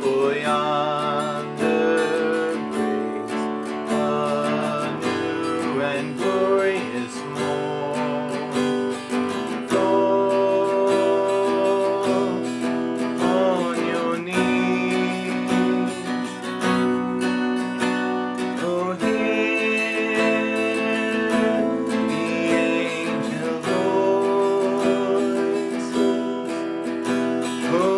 For yonder breaks a new and glorious morn. Fall on your knees. Oh, hear the angel voices. Oh,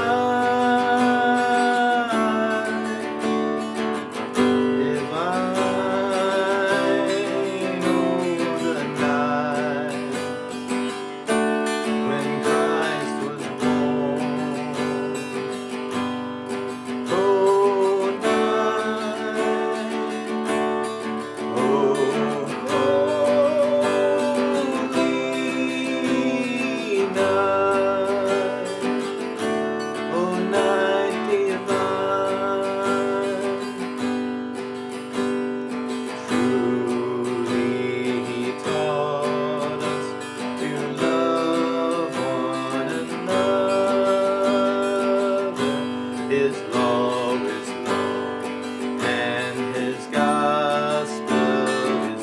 His law is love, and His gospel is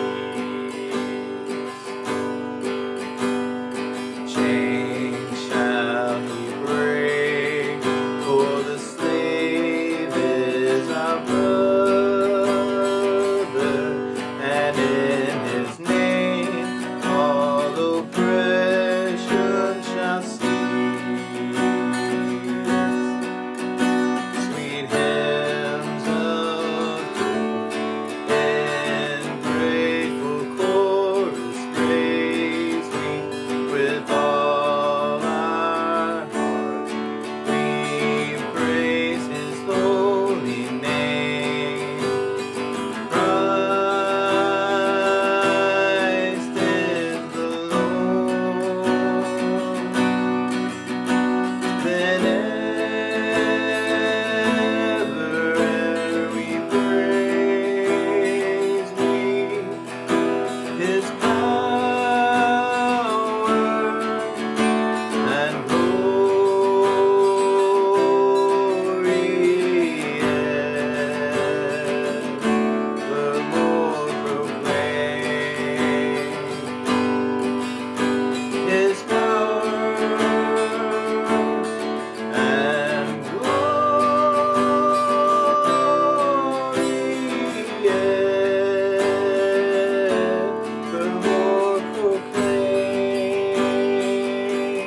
peace. Chains shall He break, for the slave is our brother, and in His name all oppression shall cease.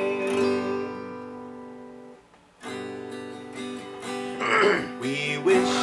We wish